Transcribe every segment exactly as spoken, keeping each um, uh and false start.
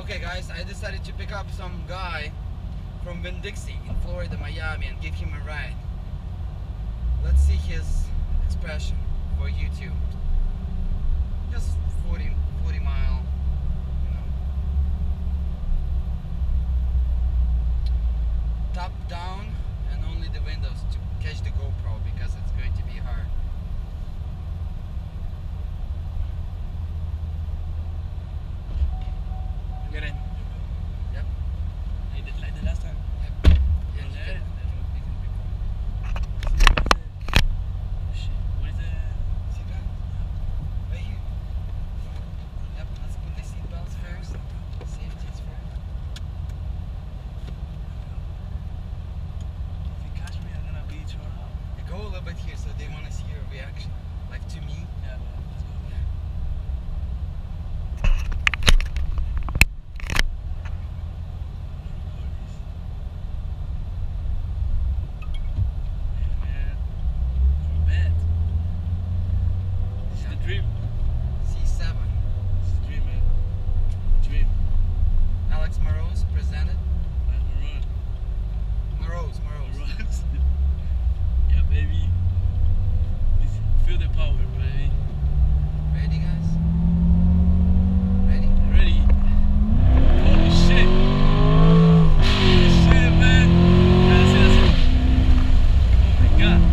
Okay guys, I decided to pick up some guy from Winn-Dixie in Florida, Miami, and give him a ride. Let's see his expression for YouTube. Just forty, forty mile, you know. Top down and only the windows to catch the GoPro because it's going to be hard. Get in. Yep. Like the, like the last time. Yep. Yeah, Was you there? can- Shit, what is the... Seatbelt? Right here. Yep, let's put the seatbelts first. Safety's first. If you catch me, I'm gonna beat you up. You go a little bit here so they want to see your reaction. Like to me. Yeah, but let's go. Dream. C seven. It's a dream, man. Dream. Alex Morose presented. That's Maroon. Morose, Morose. Rocks. Yeah, baby. It's, feel the power, baby. Ready, guys? Ready? Ready? Holy shit. Holy shit, man. That's it, that's it. Oh my god.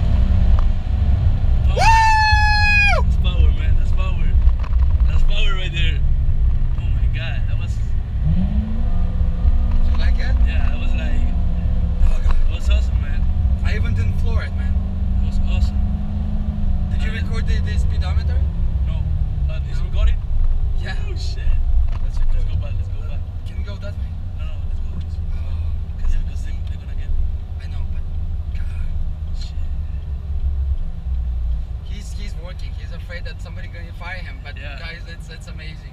Power. That's power, man. That's power. That's power right there. Oh my god. That was... Did you like it? Yeah, that was like... Oh god. That was awesome, man. I even didn't floor it, man. That was awesome. Did you Uh, record the, the speedometer? No. Uh, is No. it recording? Yeah. Oh shit. Let's Let's record. go back, let's go back. Can we go that way? No, no, let's go this. Oh, Because yeah, because they, they're gonna get me. I know, but God, Shit. he's he's working. He's afraid that somebody going to fire him. But Yeah. guys, it's it's amazing.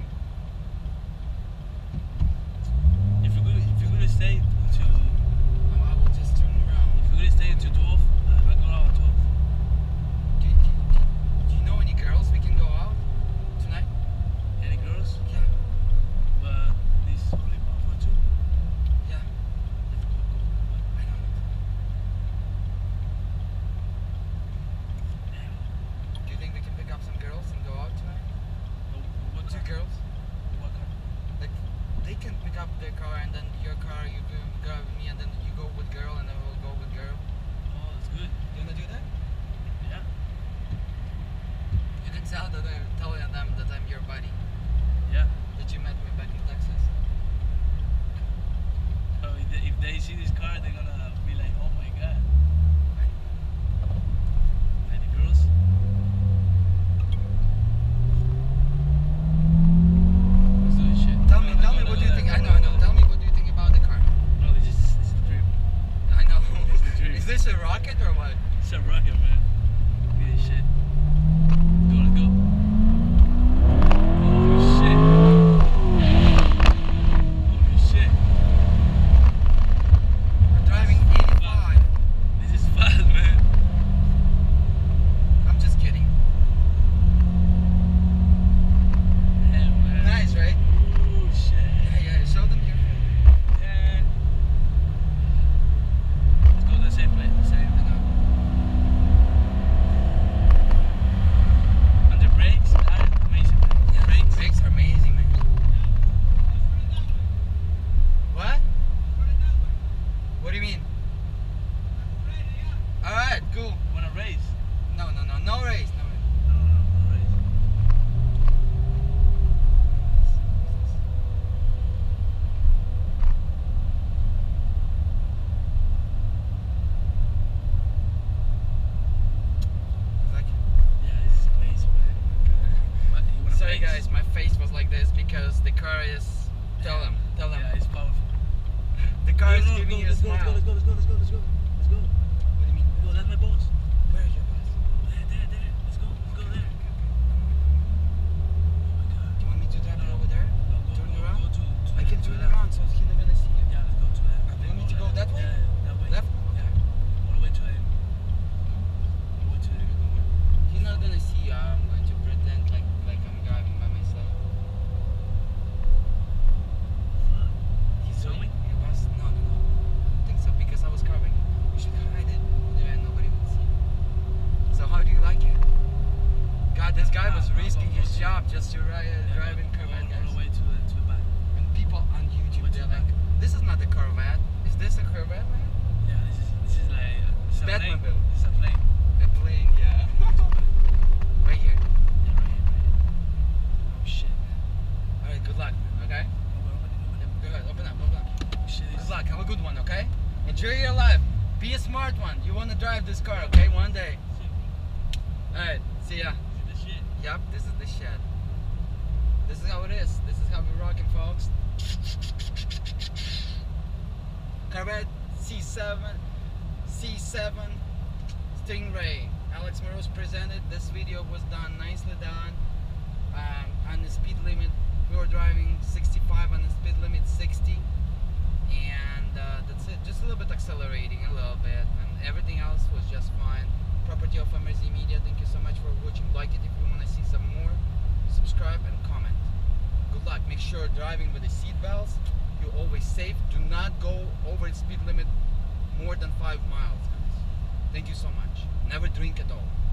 If you're gonna, if you're gonna stay to, Oh, I will just turn around. if you're gonna stay to twelve, I, I go out at twelve. Do, do, do, do you know any girls we can go out tonight? Any girls? Yeah, But this is only one for two. yeah. Let's go, go. I know. Do you think we can pick up some girls and go out tonight? No, what Two car? girls? What car? Like they can pick up their car and then your car, you go, go with me, and then you go with girl, and then we'll go with girl. Oh, that's good. You wanna do that? Yeah. You can tell that I'm telling them that I'm your buddy. Yeah. That you met me back in Texas. So if they, if they see this car, they're gonna be like, oh my god. Any girls? Let's do this shit. Tell me, No, tell no, me no, what no, do you no, think? no, I know, no, I know. no. Tell me what do you think about the car? No, this is this is the dream. I know. It's the dream. Is this a rocket or what? It's a rocket, man. Look at this shit. Let's go, let's go. Holy shit. Holy shit. We're driving eighty-five. This is fast, man. I'm just kidding. Yeah, man. Nice, right? Oh shit. Yeah, yeah. Show them your. Yeah. Let's go to the same place. The same. And the brakes are amazing, man. Yeah, Brakes. brakes are amazing, man. What? What do you mean? All right, cool. Wanna race? No, no, no, no race, no race. No, no, no, no race. Like, Yeah, this is amazing, man. But you wanna sorry, race? guys, my face was like this because the car is. Tell them, tell them. Yeah, it's powerful. The car No, is no, giving go, you a let's go, smile. let's go, let's go, let's go, let's go, let's go. What do you mean? Go, that's my boss. Where is your boss? There, there, there. Let's go, let's go there. Oh my god. Do you want me to drive No, you no. over there? No, go, Turn go, around? go to, to I the- can to turn the left. around so he's not gonna see you. Yeah, let's go to that. You want me to go that way? Yeah, yeah, that way. Left? Yeah. All the way to the end. All the way to the end. Don't worry. He's not gonna see you. I'm going to pretend like like I'm driving by myself. shop just to ride, Yeah, driving all, Corvette, all, guys. all the way to the, to the back. And people on YouTube, What's they're your like, back? this is not a Corvette. Is this a Corvette, man? Yeah, this is this is like uh, it's a plane. Batmobile. It's a plane. A plane, yeah. Right here. Yeah, right here, right here. Oh shit. Alright, good luck, man, okay? Open, open it, open it. Go ahead, open up, open up. Oh shit. Good It's, luck, have a good one, okay? Enjoy your life. Be a smart one. You want to drive this car, okay? One day. Alright, see ya. this is the shit. Yep, this is the shed. This is how it is. This is how we're rocking, folks. Corvette C seven, C seven Stingray. Alex Morose presented. This video was done, nicely done. Um, on the speed limit, we were driving sixty-five, on the speed limit sixty. And uh, that's it. Just a little bit accelerating, a little bit. And everything else was just fine. Property of M R Z Media. Thank you so much for watching. Like it if you want to see some more. Subscribe and comment. Good luck. Make sure driving with the seat belts. You're always safe. Do not go over the speed limit more than five miles, guys. Thank you so much. Never drink at all.